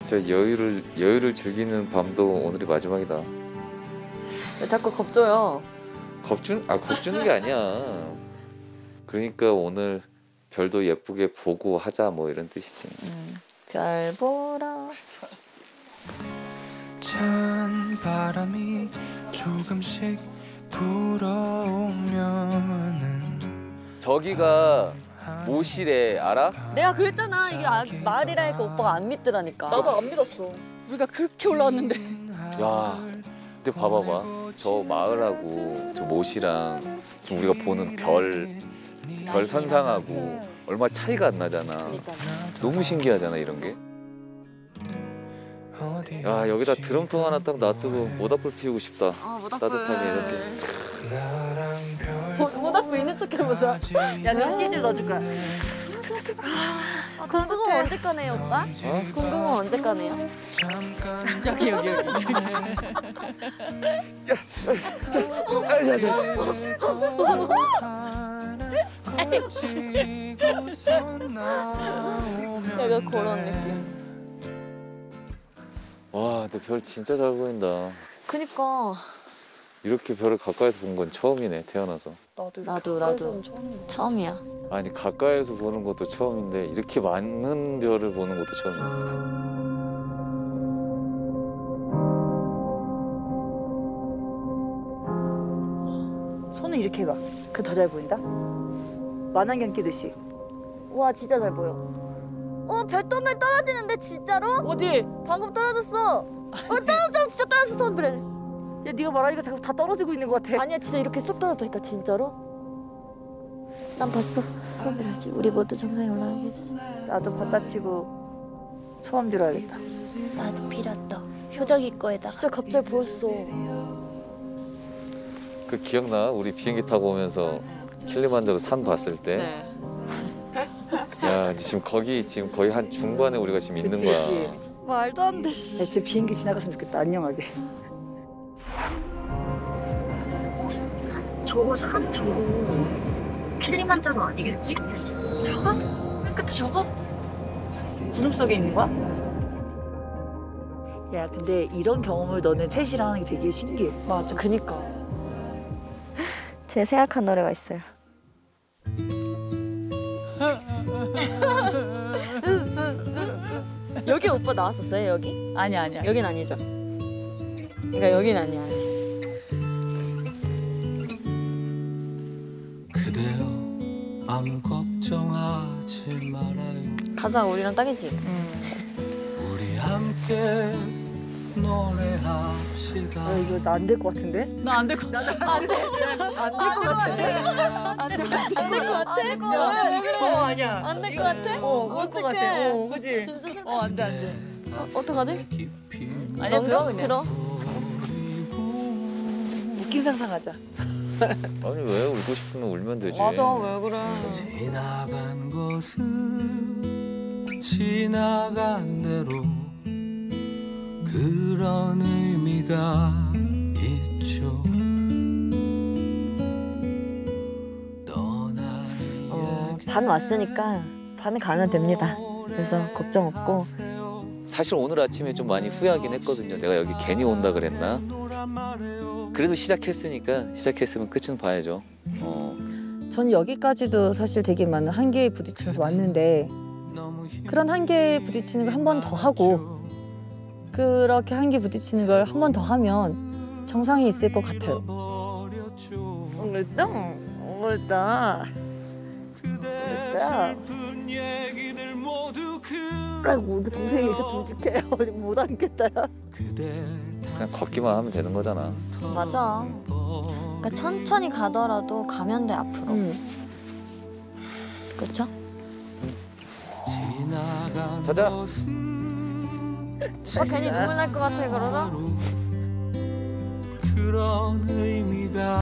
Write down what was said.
저 여유를 즐기는 밤도 오늘이 마지막이다. 왜 자꾸 겁줘요? 겁주는 게 아니야. 그러니까 오늘 별도 예쁘게 보고 하자 뭐 이런 뜻이지. 별 보러. 찬 바람이 조금씩 불어오면은 저기가 모실에 알아? 내가 그랬잖아. 이게 마을이라니까 오빠가 안 믿더라니까. 나도 안 믿었어. 우리가 그렇게 올라왔는데. 야, 근데 봐봐봐. 저 마을하고 저 모시랑 지금 우리가 보는 별 선상하고 얼마 차이가 안 나잖아. 그러니까. 너무 신기하잖아 이런 게. 야, 여기다 드럼통 하나 딱 놔두고 모닥불 피우고 싶다. 아, 모닥불. 따뜻하게 이렇게. 모닥불 있는 척 해보자. 야, 너 CG를 넣어줄 거야. 군궁은 언제 꺼내요, 오빠? 군궁은 언제 꺼내요? 여기. 약간 그런 느낌. 와, 근데 별 진짜 잘 보인다. 그니까. 이렇게 별을 가까이서 본 건 처음이네, 태어나서. 나도 처음이야. 아니, 가까이서 보는 것도 처음인데 이렇게 많은 별을 보는 것도 처음이야. 손을 이렇게 해봐. 그럼 더 잘 보인다. 만안경 끼듯이. 와, 진짜 잘 보여. 별똥별 떨어지는데 진짜로? 어디? 방금 떨어졌어. 떨어져, 진짜 떨어졌어, 손별. 야, 네가 말하니까 자꾸 다 떨어지고 있는 것 같아. 아니야, 진짜 이렇게 쑥 떨어졌다니까, 진짜로? 난 봤어. 소원 빌어야지. 우리 모두 정상에 올라가게 해주자. 나도 받아치고 소원 빌어야겠다. 나도 빌었다. 효정이 거에다. 진짜 갑자기 보였어. 그 기억나? 우리 비행기 타고 오면서 킬리만자로 산 봤을 때. 네. 야, 지금 거의 한 중반에 우리가 지금 있는 그치, 거야. 그치. 말도 안 돼. 야, 진짜 비행기 지나갔으면 좋겠다. 안녕하게. 저거 산 저거 킬리만자로 아니겠지? 저거? 맨 끝에 저거? 구름 속에 있는 거야? 야, 근데 이런 경험을 너는 셋이랑 하는 게 되게 신기해. 맞아, 그니까. 제가 생각한 노래가 있어요. 여기 오빠 나왔었어요, 여기? 아니야. 여긴 아니죠? 그러니까 여긴 아니야. 그대여 아무 걱정하지 말아요. 가사가 우리랑 딱이지? 우리 함께 노래합시다. 이거 나 안 될 것 같은데? 나 안 될 것 같아. 안 돼. 안 될 것 같은데? 안 될 것 같아. 안 될 것 같아? 왜 그래? 아니야. 안 될 것 같아? 올 것 같아. 그지? 진짜 슬퍼. 안 돼. 어떡하지? 아니야, 들어. 웃긴 상상하자. 아니, 왜 울고 싶으면 울면 되지. 맞아, 왜 그래? 지나간 것은 지나간 대로 그런 의미가 있죠. 반 왔으니까 반에 가면 됩니다. 그래서 걱정 없고. 사실 오늘 아침에 좀 많이 후회하긴 했거든요. 내가 여기 괜히 온다 그랬나? 그래도 시작했으면 끝은 봐야죠. 전 여기까지도 사실 되게 많은 한계에 부딪히면서 왔는데 그런 한계에 부딪히는 걸 한 번 더 하고 그렇게 한계에 부딪히는 걸 한 번 더 하면 정상이 있을 것 같아요. 오늘다. 아이고, 우리 동생이 이렇게 듬직해. 못 앉겠다. 그냥 걷기만 하면 되는 거잖아. 맞아. 그러니까 천천히 가더라도 가면 돼, 앞으로. 그렇죠? 자자. 괜히 눈물 날 것 같아, 그러죠? 그런 의미가